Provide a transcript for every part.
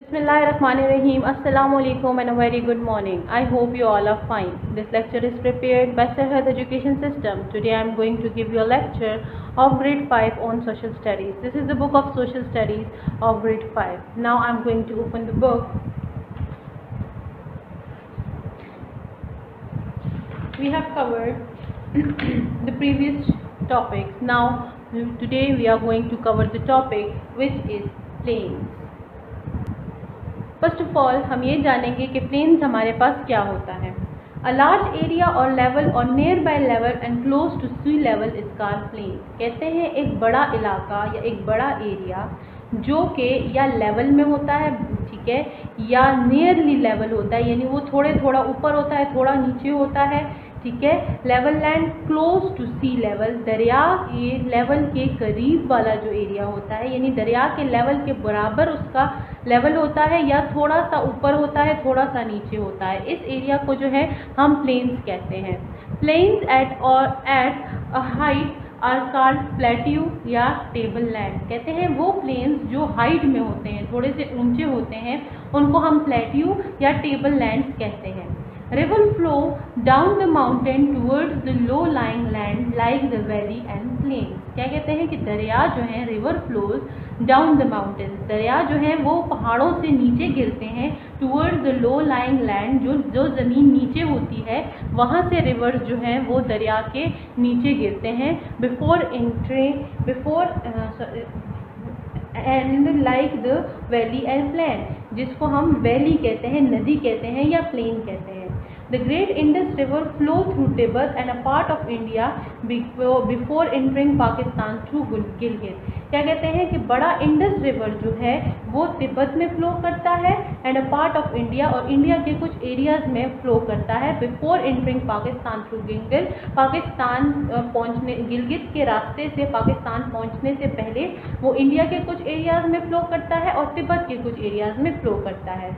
Bismillahirrahmanirrahim. Assalamu alaikum and a very good morning. I hope you all are fine. This lecture is prepared by Sarhad Education System. Today I am going to give you a lecture of grade 5 on social studies. This is the book of social studies of grade 5. Now I am going to open the book. We have covered the previous topics. Now today we are going to cover the topic which is plains. First of all हम ये जानेंगे कि planes हमारे पास क्या होता है. A large area और लेवल और nearby level and close to sea level is called plain. कहते हैं एक बड़ा इलाका या एक बड़ा एरिया जो कि या लेवल में होता है, ठीक है, या नियरली लेवल होता है, यानी वो थोड़ा ऊपर होता है, थोड़ा नीचे होता है, ठीक है. Level land close to sea level, दरिया के लेवल के करीब वाला जो एरिया होता है, यानी दरिया के लेवल के बराबर उसका लेवल होता है, या थोड़ा सा ऊपर होता है, थोड़ा सा नीचे होता है. इस एरिया को जो है हम प्लेन्स कहते हैं. Plains at a height are called plateau या टेबल लैंड. कहते हैं वो प्लेन्स जो हाइट में होते हैं, थोड़े से ऊंचे होते हैं, उनको हम प्लेट्यू या टेबल लैंड कहते हैं. River flow down the mountain towards the low-lying land like the valley and plains. क्या कहते हैं कि दरिया जो है river flows down the mountains. दरिया जो है वो पहाड़ों से नीचे गिरते हैं towards the low-lying land, जो ज़मीन नीचे होती है वहाँ से रिवर जो है वो दरिया के नीचे गिरते हैं. And like the valley and plain, जिसको हम वैली कहते हैं, नदी कहते हैं या प्लेन कहते हैं. The great Indus river flow through Tibet and a part of India before entering Pakistan through Gilgit. क्या कहते हैं कि बड़ा इंडस रिवर जो है वो तिब्बत में फ्लो करता है and a part of India, और इंडिया के कुछ एरियाज में फ्लो करता है before entering Pakistan through Gilgit. Pakistan पहुंचने, गिलगित के रास्ते से पाकिस्तान पहुंचने से पहले वो इंडिया के कुछ एरियाज में फ्लो करता है और तिब्बत के कुछ एरियाज में फ्लो करता है.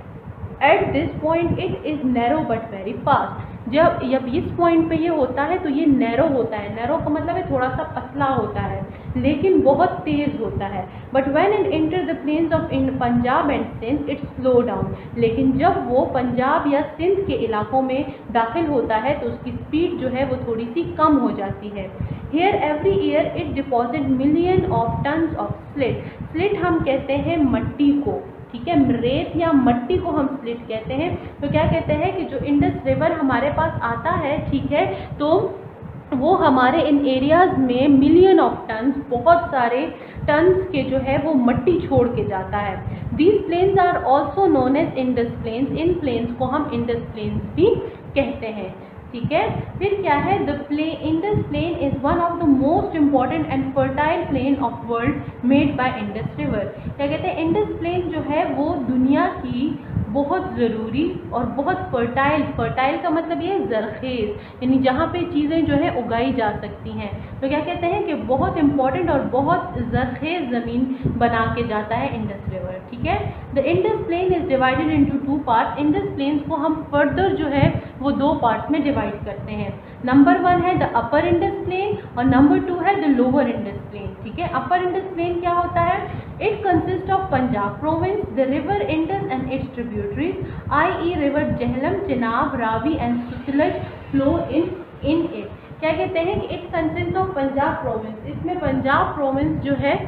At this point it is narrow but very fast. जब इस पॉइंट पे ये होता है तो ये नैरो होता है. नैरो का मतलब है थोड़ा सा पतला होता है लेकिन बहुत तेज़ होता है. But when it enter the plains of Punjab and Sindh it slow down. लेकिन जब वो पंजाब या सिंध के इलाकों में दाखिल होता है तो उसकी स्पीड जो है वो थोड़ी सी कम हो जाती है. Here every year it deposit million of tons of silt. Silt हम कहते हैं मट्टी को, ठीक है, रेत या मट्टी को हम स्लिट कहते हैं. तो क्या कहते हैं कि जो इंडस रिवर हमारे पास आता है, ठीक है, तो वो हमारे इन एरियाज में मिलियन ऑफ टन्स, बहुत सारे टन्स के जो है वो मट्टी छोड़ के जाता है. These plains are also known as Indus plains. इन प्लेन्स को हम इंडस प्लेन्स भी कहते हैं, ठीक है. फिर क्या है, the Indus plain is one of the most important and fertile plain of world made by Indus river. क्या कहते हैं, इंडस प्लेन जो है वो दुनिया की बहुत ज़रूरी और बहुत फर्टाइल का मतलब ये ज़रखेज़, यानी जहाँ पे चीज़ें जो है उगाई जा सकती हैं. तो क्या कहते हैं कि बहुत इम्पॉर्टेंट और बहुत ज़रखेज़ ज़मीन बना के जाता है इंडस रिवर, ठीक है. The Indus plain is divided into 2 parts. Indus plains को हम फर्दर जो है वो 2 पार्ट्स में डिवाइड करते हैं. नंबर 1 है द अपर इंडस प्लेन और नंबर 2 है द लोअर इंडस प्लेन, ठीक है. अपर इंडस प्लेन क्या होता है, it consist of Punjab province, the river Indus and its tributaries, i.e. River Jhelum, Chenab, Ravi and Sutlej flow in it. क्या कहते हैं कि it consist of Punjab province. इसमें पंजाब प्रोविंस जो है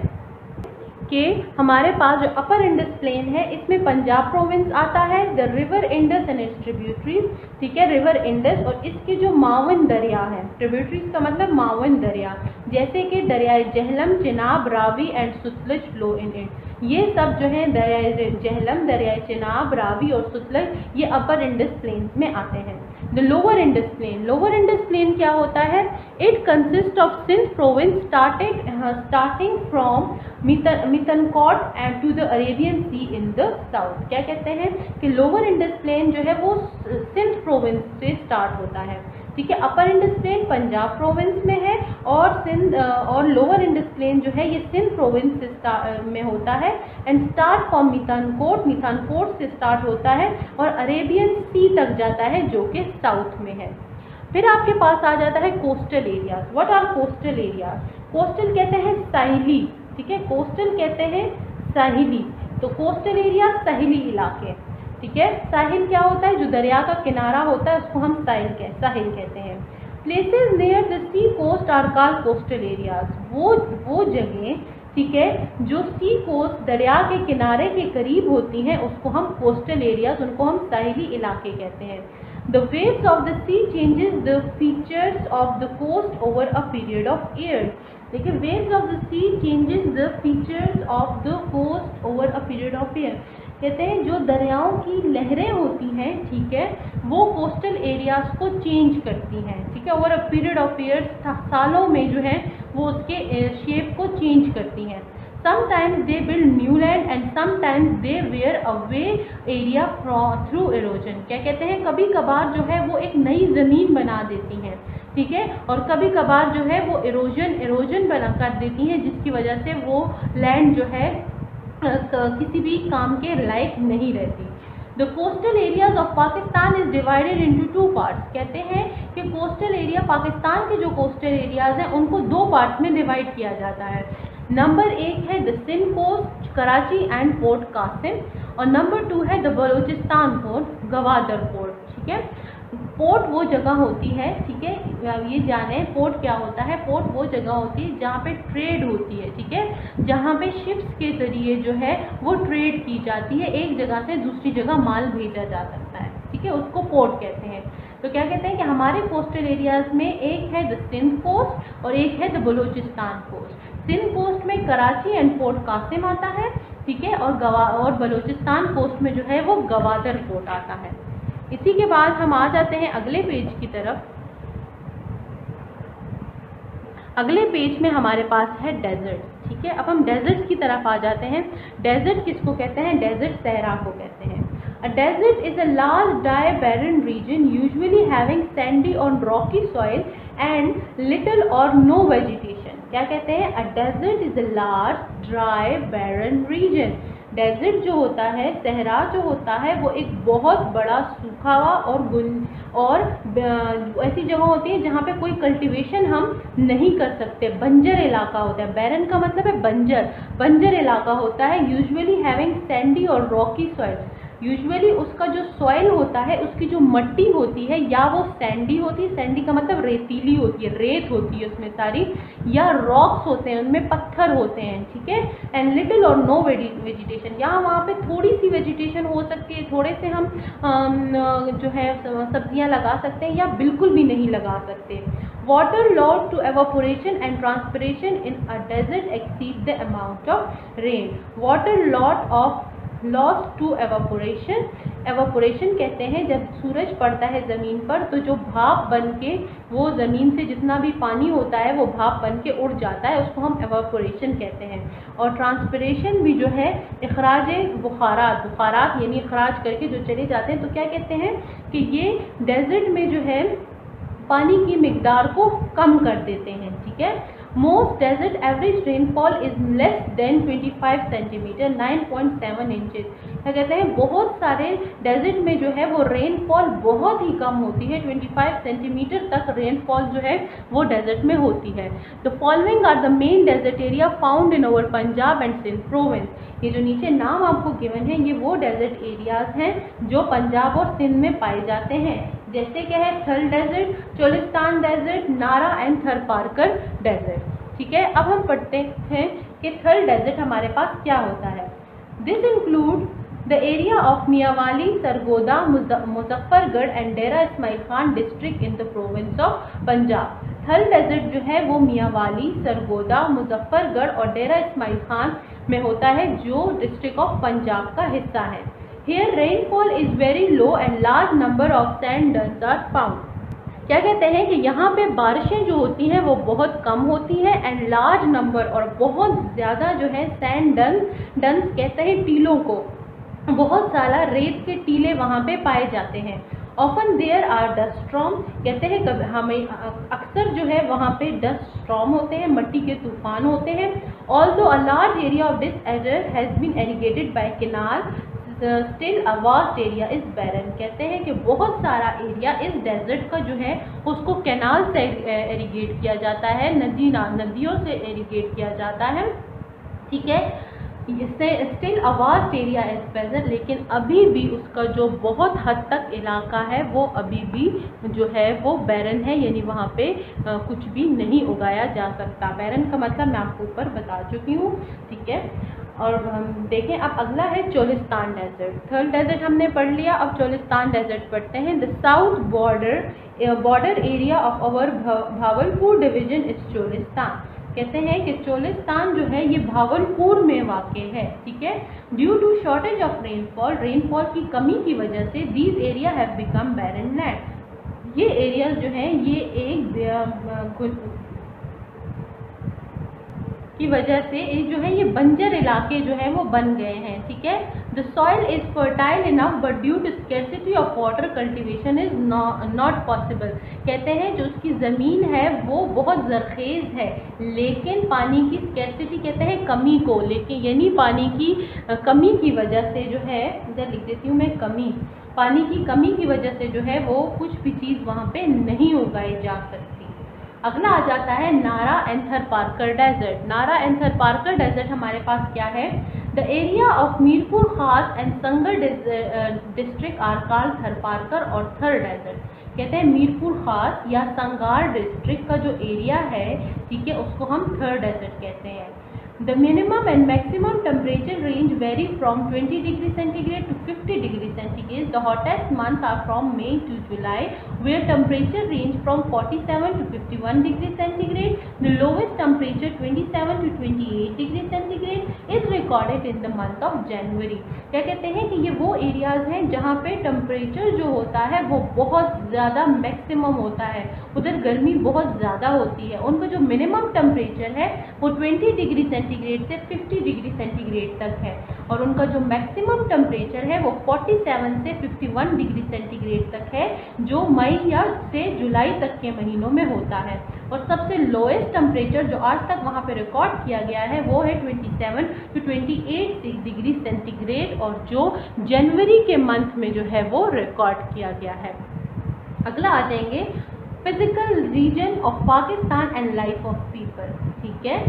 कि हमारे पास जो अपर इंडस प्लेन है इसमें पंजाब प्रोविंस आता है, the river Indus and its tributaries, ठीक है, रिवर इंडस और इसके जो मावन दरिया है, ट्रिब्यूटरीज का मतलब मावन दरिया, जैसे कि दरियाए Jhelum, Chenab, Ravi and Sutlej flow in it. ये सब जो है दरियाए झेलम, दरियाए चिनाब, रावी और सतलज ये अपर इंडस प्लेन्स में आते हैं. द लोअर इंडस प्लेन क्या होता है, it consist of Sindh province starting from Mithankot and to the Arabian sea in the south. क्या कहते हैं कि लोअर इंडस प्लेन जो है वो सिंध प्रोविंस से स्टार्ट होता है, ठीक है. Upper Indus plain Punjab province में है और लोअर इंडस प्लेन जो है ये सिंध प्रोविंस में होता है एंड स्टार्ट फ्रॉम मिथानकोट से स्टार्ट होता है और अरेबियन सी तक जाता है जो कि साउथ में है. फिर आपके पास आ जाता है coastal areas. What are coastal areas? Coastal कहते हैं साहिली, ठीक है, कोस्टल कहते हैं साहिली. तो कोस्टल एरिया साहिली इलाके, ठीक है। साहिल क्या होता है, जो दरिया का किनारा होता है उसको हम साहिल कहते हैं। Places near the sea coast are called coastal areas, वो जगह, ठीक है, जो सी कोस्ट दरिया के किनारे के करीब होती हैं उसको हम कोस्टल एरियाज, उनको हम साहिली इलाके कहते हैं। The waves of the sea changes the features of the coast over a period of years. देखिए, waves of the sea changes the features of the coast over a period of years. कहते हैं जो दरियाओं की लहरें होती हैं, ठीक है, वो कोस्टल एरियाज को चेंज करती हैं, ठीक है, over a period of years, सालों में जो है वो उसके शेप को चेंज करती हैं। Sometimes they build new land and sometimes they wear away area through erosion. क्या कहते हैं, कभी कभार जो है वो एक नई ज़मीन बना देती हैं, ठीक है, और कभी कभार जो है वो एरोजन बना कर देती हैं, जिसकी वजह से वो लैंड जो है किसी भी काम के लायक नहीं रहती। The coastal areas of Pakistan is divided into two parts. कहते हैं कि कोस्टल एरिया, पाकिस्तान के जो कोस्टल एरियाज हैं उनको दो पार्ट में डिवाइड किया जाता है। नंबर 1 है the Sindh coast, Karachi and port Qasim, और नंबर 2 है the Balochistan port, Gwadar port, ठीक है। पोर्ट वो जगह होती है, ठीक है, ये जाने पोर्ट क्या होता है। पोर्ट वो जगह होती है जहाँ पे ट्रेड होती है, ठीक है, जहाँ पे शिप्स के ज़रिए जो है वो ट्रेड की जाती है, एक जगह से दूसरी जगह माल भेजा जा सकता है, ठीक है, उसको पोर्ट कहते हैं। तो क्या कहते हैं कि हमारे कोस्टल एरियाज में एक है द सिंध कोस्ट और एक है the Balochistan coast. Sindh coast में कराची एंड पोर्ट कासिम आता है, ठीक है, और बलूचिस्तान कोस्ट में जो है वो गवादर पोर्ट आता है। इसी के बाद हम आ जाते हैं अगले पेज की तरफ। अगले पेज में हमारे पास है डेजर्ट, ठीक है। अब हम डेजर्ट की तरफ आ जाते हैं। डेजर्ट किसको कहते हैं, डेजर्ट सहरा को कहते हैं। A desert is a large dry barren region usually having sandy or rocky soil and little or no vegetation. क्या कहते हैं, a desert is a large dry barren region. Desert जो होता है, सहरा जो होता है, वो एक बहुत बड़ा सूखा हुआ और ऐसी जगह होती है जहाँ पे कोई कल्टीवेशन हम नहीं कर सकते, बंजर इलाका होता है। बैरन का मतलब है बंजर इलाका होता है। यूजुअली हैविंग सैंडी और रॉकी सॉइल, यूजुअली उसका जो सॉइल होता है, उसकी जो मिट्टी होती है, या वो सैंडी होती है, सैंडी का मतलब रेतीली होती है, रेत होती है उसमें सारी, या रॉक्स होते हैं, उनमें पत्थर होते हैं, ठीक है। एंड लिटिल और नो वेजिटेशन, यहाँ वहाँ पे थोड़ी सी वेजिटेशन हो सकती है, थोड़े से हम जो है सब्जियाँ लगा सकते हैं, या बिल्कुल भी नहीं लगा सकते। Water loss to evaporation and transpiration in a desert exceed the amount of rain. Water loss to evaporation कहते हैं जब सूरज पड़ता है ज़मीन पर तो जो भाप बन के वो ज़मीन से जितना भी पानी होता है वो भाप बन के उड़ जाता है, उसको हम एवापोरेशन कहते हैं। और ट्रांसपिरेशन भी जो है इखराज बुखारात यानी इखराज करके जो चले जाते हैं। तो क्या कहते हैं कि ये डेजर्ट में जो है पानी की मिकदार को कम कर देते हैं, ठीक है। Most desert average rainfall is less than 25 centimetre 9.7 inches. क्या कहते हैं, बहुत सारे डेजर्ट में जो है वो रेनफॉल बहुत ही कम होती है, 25 सेंटीमीटर तक रेनफॉल जो है वो डेजर्ट में होती है। The following are the main desert area found in our Punjab and Sindh province. ये जो नीचे नाम आपको गिवन है ये वो डेजर्ट एरियाज हैं जो पंजाब और सिंध में पाए जाते हैं। जैसे क्या है, Thal desert, Cholistan desert, Nara and Tharparkar desert, ठीक है। अब हम पढ़ते हैं कि थल डेजर्ट हमारे पास क्या होता है। This include the area of Mianwali, Sargodha, Muzaffargarh and Dera Ismail Khan district in the province of Punjab. Thal desert जो है वो मियावाली, सरगोदा, मुजफ्फरगढ़ और डेरा इस्माइल खान में होता है, जो डिस्ट्रिक्ट ऑफ पंजाब का हिस्सा है। Here rainfall is very low and large number of sand dunes are found. क्या कहते हैं कि यहाँ पे बारिशें जो होती हैं वो बहुत कम होती हैं एंड लार्ज नंबर और बहुत ज़्यादा जो है सैंड डन्स कहते हैं टीलों को, बहुत सारा रेत के टीले वहाँ पे पाए जाते हैं। Often there are dust storm, कहते हैं हमें अक्सर जो है वहाँ पे डस्ट स्टॉर्म होते हैं, मिट्टी के तूफान होते हैं। Although a large area of this desert has been irrigated by canal, still a vast area is barren. कहते हैं कि बहुत सारा एरिया इस डेजर्ट का जो है उसको कैनाल से इरिगेट किया जाता है, नदियों से इरिगेट किया जाता है, ठीक है। Still a vast area is present, लेकिन अभी भी उसका जो बहुत हद तक इलाका है वो अभी भी जो है वो बैरन है, यानी वहाँ पे कुछ भी नहीं उगाया जा सकता। बैरन का मतलब मैं आपको ऊपर बता चुकी हूँ, ठीक है। और हम देखें अब अगला है चोलिस्तान डेजर्ट। थर्ड डेजर्ट हमने पढ़ लिया, अब चोलिस्तान डेजर्ट पढ़ते हैं। The south border area of our Bahawalpur division is Cholistan. कहते हैं कि चोलिस्तान जो है ये भावलपुर में वाक़ है, ठीक है। Due to shortage of rainfall की कमी की वजह से these area have become barren land. ये एरिया जो है ये एक की वजह से जो है ये बंजर इलाके जो है वो बन गए हैं, ठीक है। The soil is fertile enough but due to scarcity of water cultivation is not possible. कहते हैं जो उसकी ज़मीन है वो बहुत ज़रखेज़ है, लेकिन पानी की स्कैर्सिटी कहते हैं कमी को, लेकिन यानी पानी की कमी की वजह से जो है, इधर लिख देती हूँ मैं कमी, पानी की कमी की वजह से जो है वो कुछ भी चीज़ वहाँ पे नहीं उगाई जा सकती। अगला आ जाता है Nara and Tharparkar desert. Nara and Tharparkar desert हमारे पास क्या है? The area of Mirpur Khas and Sanghar district are called Tharparkar और थर डेजर्ट। कहते हैं मीरपुर खास या संगार डिस्ट्रिक्ट का जो एरिया है, ठीक है, उसको हम थर डेजर्ट कहते हैं। The minimum and maximum temperature range vary from 20 degree centigrade to 50 degree centigrade. The hottest months are from May to July, where temperature range from 47 to 51 degree centigrade. The lowest temperature 27 to 28 degree centigrade is recorded in the month of January. क्या कहते हैं कि ये वो areas हैं जहाँ पे temperature जो होता है वो बहुत ज़्यादा मैक्सिमम होता है, उधर गर्मी बहुत ज़्यादा होती है। उनका जो मिनिमम टेम्परेचर है वो 20 डिग्री सेंटीग्रेड से 50 डिग्री सेंटीग्रेड तक है, और उनका जो मैक्सिमम टेम्परेचर है वो 47 से 51 डिग्री सेंटीग्रेड तक है, जो मई या से जुलाई तक के महीनों में होता है। और सबसे लोएस्ट टेम्परेचर जो आज तक वहाँ पे रिकॉर्ड किया गया है वो है 27 टू 28 डिग्री सेंटीग्रेड, और जो जनवरी के मंथ में जो है वो रिकॉर्ड किया गया है। अगला आ जाएंगे physical region of Pakistan and life of people, ठीक है।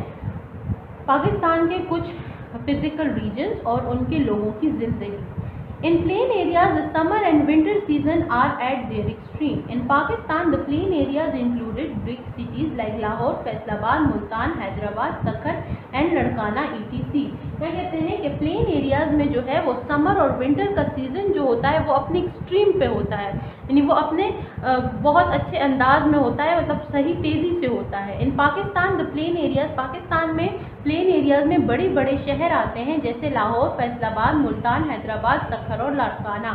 पाकिस्तान के कुछ फिजिकल रीजन्स और उनके लोगों की जिंदगी। In plain areas, the summer and winter season are at their extreme. In Pakistan, the plain areas included big cities like Lahore, Faisalabad, Multan, Hyderabad, Takhar and Larkana etc. क्या कहते हैं कि plain areas में जो है वो summer और winter का सीजन जो होता है वो अपने एक्सट्रीम पे होता है, यानी वो अपने बहुत अच्छे अंदाज में होता है, मतलब सही तेज़ी से होता है। In Pakistan the plain areas, Pakistan में प्लेन एरियाज में बड़े बड़े शहर आते हैं जैसे लाहौर, फैसलाबाद, मुल्तान, हैदराबाद, तखर और Larkana.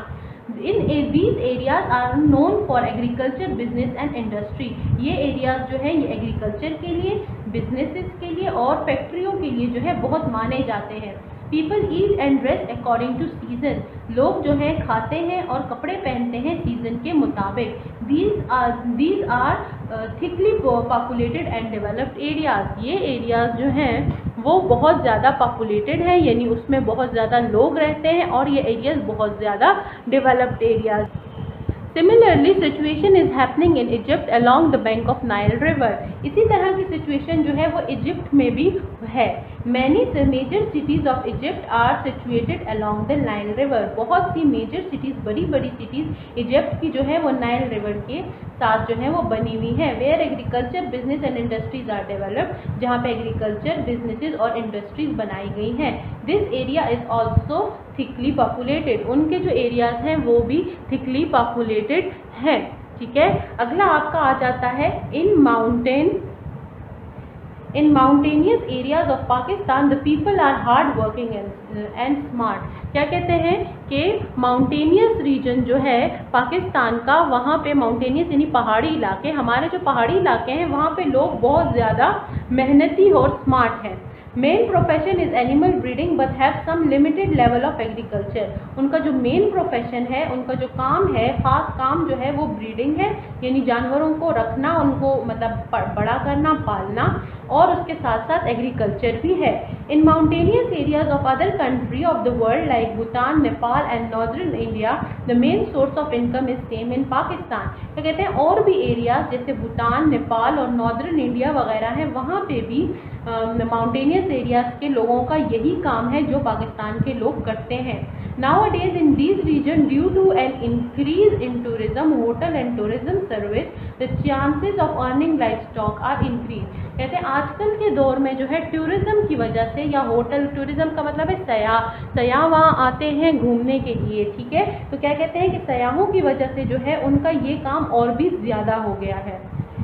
these areas are known for agriculture, business and industry. ये एरियाज जो है ये एग्रीकल्चर के लिए, बिजनेसेस के लिए और फैक्ट्रियों के लिए जो है बहुत माने जाते हैं। People eat and dress according to season. लोग जो है खाते हैं और कपड़े पहनते हैं सीजन के मुताबिक। These are thickly populated and developed areas. ये एरियाज जो हैं वो बहुत ज़्यादा पॉपुलेटेड है, यानी उसमें बहुत ज़्यादा लोग रहते हैं, और ये एरियाज बहुत ज़्यादा developed areas. Similarly, situation is happening in Egypt along the bank of Nile River. इसी तरह की सिचुएशन जो है वो इजिप्ट में भी है। Many major cities of Egypt are situated along the Nile River. बहुत सी मेजर सिटीज़, बड़ी बड़ी सिटीज़ इजिप्ट की जो है वो नाइल रिवर के साथ जो है वो बनी हुई है। Where agriculture, business and industries are developed, जहाँ पे एग्रीकल्चर, बिजनेसेस और इंडस्ट्रीज बनाई गई हैं। This area is also thickly populated, उनके जो एरियाज हैं वो भी थिकली पॉपुलेटेड हैं, ठीक है। अगला आपका आ जाता है in mountainous areas of Pakistan the people are hard working and smart. क्या कहते हैं कि माउंटेनियस रीजन जो है पाकिस्तान का, वहाँ पे माउंटेनियस यानी पहाड़ी इलाके, हमारे जो पहाड़ी इलाके हैं वहाँ पे लोग बहुत ज़्यादा मेहनती और स्मार्ट हैं। Main profession is animal breeding but have some limited level of agriculture. उनका जो मेन प्रोफेशन है, उनका जो काम है, ख़ास काम जो है वो ब्रीडिंग है, यानी जानवरों को रखना, उनको मतलब बड़ा करना, पालना, और उसके साथ साथ एग्रीकल्चर भी है। In mountainous areas of other country of the world like Bhutan, Nepal and northern India, the main source of income is same in Pakistan. तो कहते हैं और भी एरियाज जैसे भूटान, नेपाल और नॉर्दर्न इंडिया वगैरह हैं, वहाँ पे भी माउंटेनियस एरियाज के लोगों का यही काम है जो पाकिस्तान के लोग करते हैं. Nowadays in these regions, due to an increase in tourism, hotel and tourism service, the chances of earning livestock are increased. कहते हैं आजकल के दौर में जो है टूरिज्म की वजह से, या होटल टूरिज्म का मतलब है सयाह वहाँ आते हैं घूमने के लिए, ठीक है. तो क्या कहते हैं कि सयाहों की वजह से जो है उनका ये काम और भी ज़्यादा हो गया है.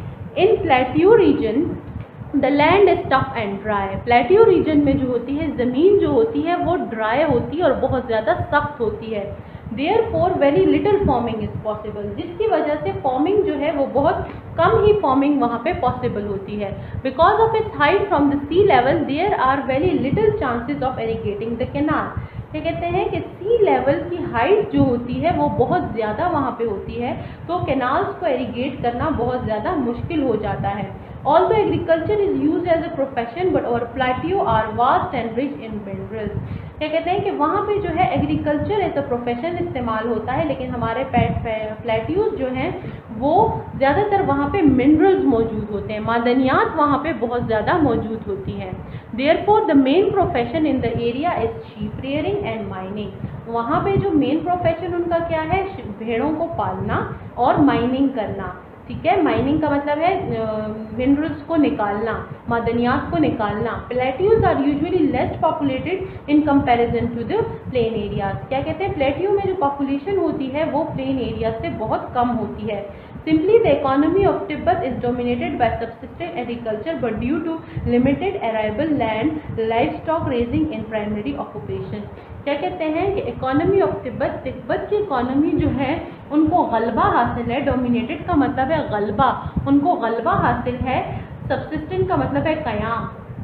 In plateau region the land is tough and dry. Plateau region में जो होती है ज़मीन जो होती है वो ड्राई होती है और बहुत ज़्यादा सख्त होती है. Therefore very little farming is possible, जिसकी वजह से फार्मिंग जो है वो बहुत कम ही फार्मिंग वहाँ पे पॉसिबल होती है. Because of its height from the sea level there are very little chances of irrigating the canal. ये कहते हैं कि सी लेवल की हाइट जो होती है वो बहुत ज़्यादा वहाँ पे होती है, तो कैनाल्स को इरिगेट करना बहुत ज़्यादा मुश्किल हो जाता है. Although agriculture is used as a profession, but our plateau are vast and rich in minerals. क्या कहते हैं कि वहाँ पे जो है एग्रीकल्चर एज अ प्रोफेशन इस्तेमाल होता है, लेकिन हमारे प्लेट्यूज जो हैं वो ज़्यादातर वहाँ पे मिनरल्स मौजूद होते हैं, मादनियात वहाँ पे बहुत ज़्यादा मौजूद होती हैं. Therefore the main profession in the area is sheep rearing and mining. वहाँ पे जो मेन प्रोफेशन उनका क्या है, भेड़ों को पालना और माइनिंग करना, ठीक है. माइनिंग का मतलब है मिनरल्स को निकालना, मादनियात को निकालना. Plateaus are usually less populated in comparison to the plain areas. क्या कहते हैं प्लेट्यू में जो पॉपुलेशन होती है वो प्लेन एरिया से बहुत कम होती है. Simply the economy of Tibet is dominated by subsistence agriculture, but due to limited arable land, livestock raising in primary occupation. क्या कहते हैं कि इकोनॉमी ऑफ तिब्बत की इकोनॉमी जो है उनको गलबा हासिल है. डोमिनेटेड का मतलब है गलबा, उनको गलबा हासिल है. सब्सिस्टेंट का मतलब है कयाम.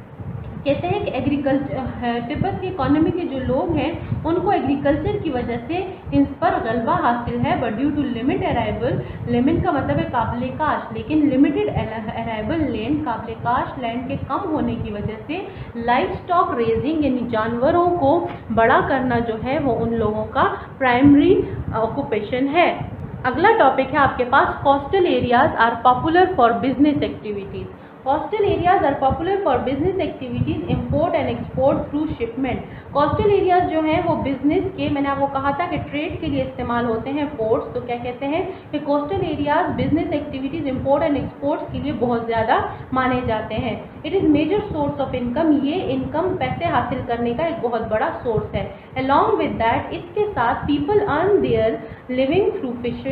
कहते हैं कि एग्रीकल्चर तिब्बत की इकोनॉमी के जो लोग हैं उनको एग्रीकल्चर की वजह से इन पर गलबा हासिल है. But due to limit arrival, limit का मतलब है काबिल काश, लेकिन लिमिटेड अराइवल लैंड, काबिल काश लैंड के कम होने की वजह से लाइफ स्टॉक रेजिंग यानी जानवरों को बड़ा करना जो है वो उन लोगों का प्राइमरी ऑक्यूपेशन है. अगला टॉपिक है आपके पास coastal areas are popular for business activities. Coastal areas are popular for business activities, import and export through shipment. Coastal areas जो हैं वो बिजनेस के, मैंने आपको कहा था कि ट्रेड के लिए इस्तेमाल होते हैं पोर्ट्स. तो क्या कहते हैं कि coastal areas business activities, import and exports के लिए बहुत ज़्यादा माने जाते हैं. It is major source of income. ये इनकम पैसे हासिल करने का एक बहुत बड़ा सोर्स है. अलॉन्ग विद दैट, इसके साथ people earn their living through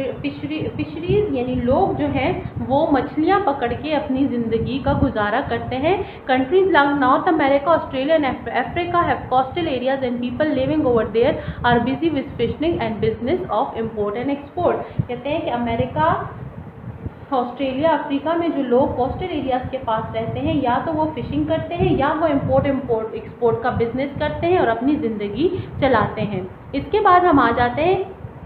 fisheries, यानी लोग जो हैं वो मछलियाँ पकड़ के अपनी ज़िंदगी का गुजारा करते हैं. Countries like North America, Australia and Africa have coastal areas and people living over there are busy with fishing and business of import and export. कहते हैं कि अमेरिका, ऑस्ट्रेलिया, अफ्रीका में जो लोग कोस्टल एरियाज के पास रहते हैं या तो वो फिशिंग करते हैं या वो इम्पोर्ट एक्सपोर्ट का बिजनेस करते हैं और अपनी ज़िंदगी चलाते हैं. इसके बाद हम आ जाते हैं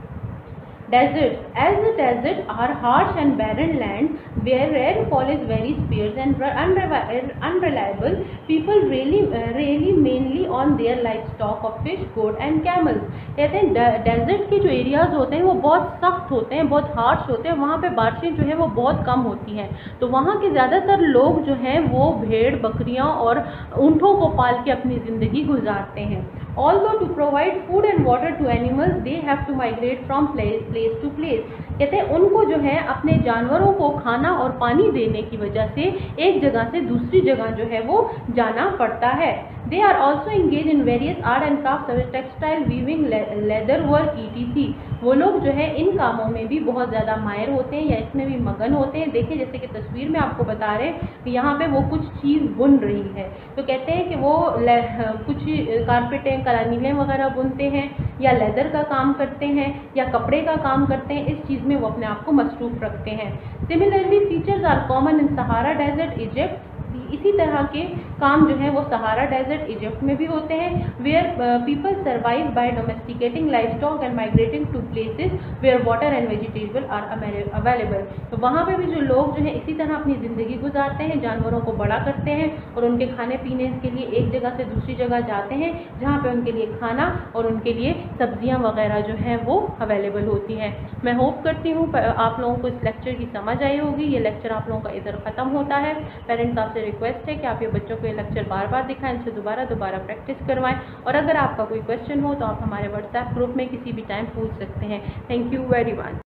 deserts. As the deserts are harsh and barren land where rainfall is very scarce and unreliable, people really mainly on their livestock of fish, goat and camels. कहते हैं डेजर्ट के जो एरियाज होते हैं वो बहुत सख्त होते हैं, बहुत हार्श होते हैं, वहाँ पे बारिशें जो है वो बहुत कम होती हैं. तो वहाँ के ज़्यादातर लोग जो हैं वो भेड़, बकरियाँ और ऊँटों को पाल के अपनी ज़िंदगी गुजारते हैं. Although to provide food and water to animals, they have to migrate from place to place. कहते हैं उनको जो है अपने जानवरों को खाना और पानी देने की वजह से एक जगह से दूसरी जगह जो है वो जाना पड़ता है. They are also engaged in various art and crafts such as textile, weaving, leather work, etc. वो लोग जो है इन कामों में भी बहुत ज़्यादा माहिर होते हैं या इसमें भी मगन होते हैं. देखिए जैसे कि तस्वीर में आपको बता रहे हैं कि यहाँ पे वो कुछ चीज़ बुन रही है. तो कहते हैं कि वो कुछ कारपेटें, कलानीलें वगैरह बुनते हैं या लेदर का काम करते हैं या कपड़े का काम करते हैं. इस चीज़ में वो अपने आप को मसरूफ़ रखते हैं. Similarly features are common in Sahara desert, Egypt, इसी तरह के काम जो है वो सहारा डेजर्ट इजिप्ट में भी होते हैं, where people survive by domesticating life stock and migrating to places where water and vegetable are available. तो वहाँ पे भी जो लोग जो है इसी तरह अपनी ज़िंदगी गुजारते हैं, जानवरों को बड़ा करते हैं और उनके खाने पीने के लिए एक जगह से दूसरी जगह जाते हैं जहाँ पे उनके लिए खाना और उनके लिए सब्जियाँ वगैरह जो हैं वो अवेलेबल होती हैं। मैं होप करती हूँ आप लोगों को इस लेक्चर की समझ आई होगी। ये लेक्चर आप लोगों का इधर ख़त्म होता है। पेरेंट्स आपसे रिक्वेस्ट है कि आप ये बच्चों को ये लेक्चर बार बार दिखाएं, इनसे दोबारा प्रैक्टिस करवाएं, और अगर आपका कोई क्वेश्चन हो तो आप हमारे व्हाट्सएप ग्रुप में किसी भी टाइम पूछ सकते हैं। Thank you very much.